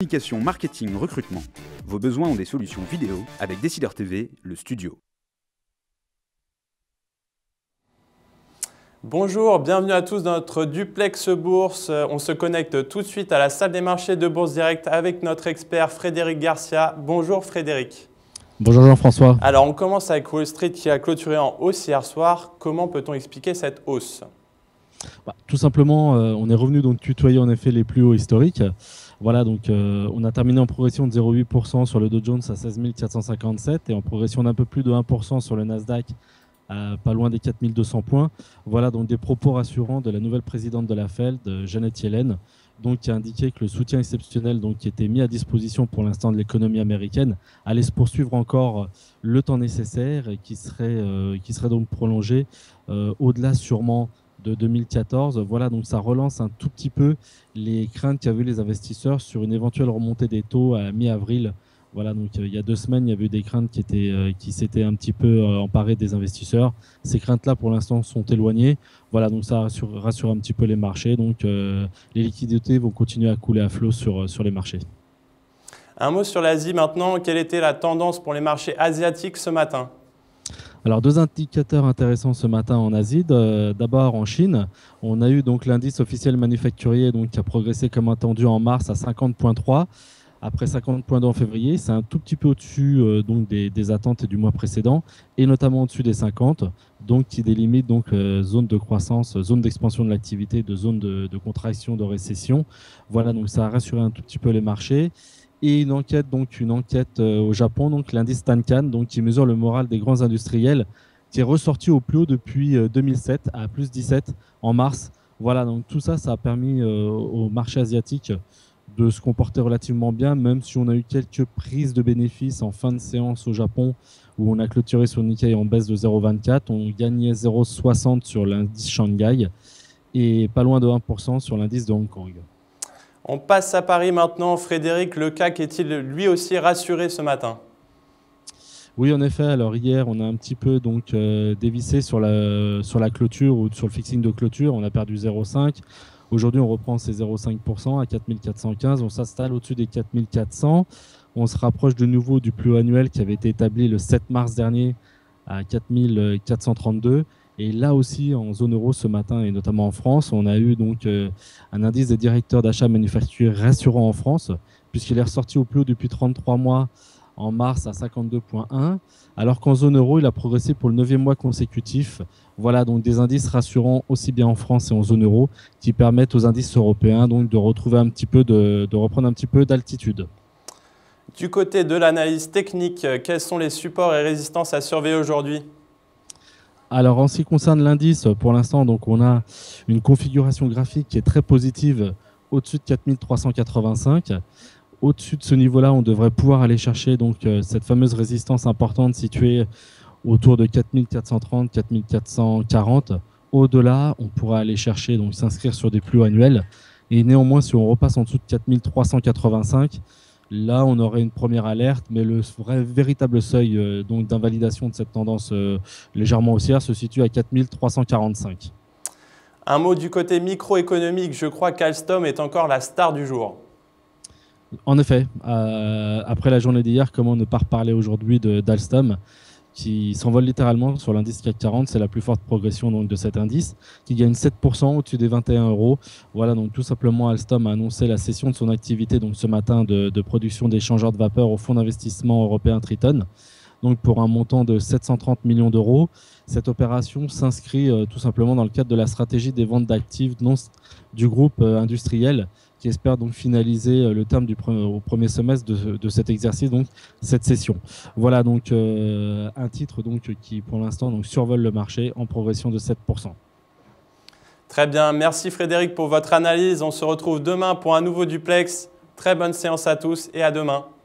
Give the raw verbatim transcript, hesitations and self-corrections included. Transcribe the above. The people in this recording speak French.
Communication, marketing, recrutement. Vos besoins ont des solutions vidéo avec Décideur T V, le studio. Bonjour, bienvenue à tous dans notre duplex bourse. On se connecte tout de suite à la salle des marchés de Bourse Direct avec notre expert Frédéric Garcia. Bonjour Frédéric. Bonjour Jean-François. Alors on commence avec Wall Street qui a clôturé en hausse hier soir. Comment peut-on expliquer cette hausse ? Bah, tout simplement, euh, on est revenu donc tutoyer en effet les plus hauts historiques. Voilà, donc euh, on a terminé en progression de zéro virgule huit pour cent sur le Dow Jones à seize mille quatre cent cinquante-sept et en progression d'un peu plus de un pour cent sur le Nasdaq à pas loin des quatre mille deux cents points. Voilà donc des propos rassurants de la nouvelle présidente de la Fed, Janet Yellen, donc qui a indiqué que le soutien exceptionnel donc, qui était mis à disposition pour l'instant de l'économie américaine allait se poursuivre encore le temps nécessaire et qui serait, euh, qui serait donc prolongé euh, au-delà sûrement de deux mille quatorze. Voilà, donc ça relance un tout petit peu les craintes qu'avaient les investisseurs sur une éventuelle remontée des taux à mi-avril. Voilà, donc euh, il y a deux semaines, il y avait eu des craintes qui étaient, euh, qui s'étaient un petit peu euh, emparées des investisseurs. Ces craintes-là, pour l'instant, sont éloignées. Voilà, donc ça rassure, rassure un petit peu les marchés. Donc euh, les liquidités vont continuer à couler à flot sur, sur les marchés. Un mot sur l'Asie maintenant. Quelle était la tendance pour les marchés asiatiques ce matin ? Alors, deux indicateurs intéressants ce matin en Asie. D'abord, en Chine, on a eu donc l'indice officiel manufacturier donc, qui a progressé comme attendu en mars à cinquante virgule trois. Après cinquante virgule deux en février, c'est un tout petit peu au-dessus euh, donc des, des attentes du mois précédent et notamment au-dessus des cinquante, donc qui délimite donc euh, zone de croissance, zone d'expansion de l'activité, de zone de, de contraction, de récession. Voilà, donc ça a rassuré un tout petit peu les marchés. Et une enquête, donc une enquête euh, au Japon, donc l'indice Tankan, donc qui mesure le moral des grands industriels, qui est ressorti au plus haut depuis euh, deux mille sept à plus dix-sept en mars. Voilà, donc tout ça, ça a permis euh, au marché asiatique de se comporter relativement bien, même si on a eu quelques prises de bénéfices en fin de séance au Japon, où on a clôturé sur Nikkei en baisse de zéro virgule vingt-quatre, on gagnait zéro virgule soixante sur l'indice Shanghai et pas loin de un pour cent sur l'indice de Hong Kong. On passe à Paris maintenant. Frédéric, le C A C est-il lui aussi rassuré ce matin ? Oui, en effet. Alors hier, on a un petit peu donc euh, dévissé sur la, sur la clôture ou sur le fixing de clôture. On a perdu zéro virgule cinq. Aujourd'hui, on reprend ces zéro virgule cinq pour cent à quatre mille quatre cent quinze. On s'installe au-dessus des quatre mille quatre cents. On se rapproche de nouveau du plus haut annuel qui avait été établi le sept mars dernier à quatre mille quatre cent trente-deux. Et là aussi, en zone euro ce matin, et notamment en France, on a eu donc euh, un indice des directeurs d'achat manufacturiers rassurant en France, puisqu'il est ressorti au plus haut depuis trente-trois mois en mars à cinquante-deux virgule un, alors qu'en zone euro, il a progressé pour le neuvième mois consécutif. Voilà, donc des indices rassurants aussi bien en France et en zone euro, qui permettent aux indices européens donc, de retrouver un petit peu, de, de reprendre un petit peu d'altitude. Du côté de l'analyse technique, quels sont les supports et résistances à surveiller aujourd'hui ? Alors, en ce qui concerne l'indice, pour l'instant, donc on a une configuration graphique qui est très positive au-dessus de quatre mille trois cent quatre-vingt-cinq. Au-dessus de ce niveau-là, on devrait pouvoir aller chercher donc, euh, cette fameuse résistance importante située autour de quatre mille quatre cent trente, quatre mille quatre cent quarante. Au-delà, on pourra aller chercher, donc s'inscrire sur des plus hauts annuels. Et néanmoins, si on repasse en dessous de quatre mille trois cent quatre-vingt-cinq, là, on aurait une première alerte, mais le vrai, véritable seuil euh, donc d'invalidation de cette tendance euh, légèrement haussière se situe à quatre mille trois cent quarante-cinq. Un mot du côté microéconomique, je crois qu'Alstom est encore la star du jour. En effet, euh, après la journée d'hier, comment ne pas reparler aujourd'hui d'Alstom qui s'envole littéralement sur l'indice C A C quarante, c'est la plus forte progression donc, de cet indice, qui gagne sept pour cent au-dessus des vingt et un euros. Voilà, donc tout simplement, Alstom a annoncé la cession de son activité donc, ce matin de, de production d'échangeurs de vapeur au fonds d'investissement européen Triton, donc pour un montant de sept cent trente millions d'euros. Cette opération s'inscrit euh, tout simplement dans le cadre de la stratégie des ventes d'actifs du groupe euh, industriel, qui espère donc finaliser le terme du pre au premier semestre de, de cet exercice, donc cette session. Voilà donc euh, un titre donc qui pour l'instant donc survole le marché en progression de sept pour cent. Très bien, merci Frédéric pour votre analyse. On se retrouve demain pour un nouveau duplex. Très bonne séance à tous et à demain.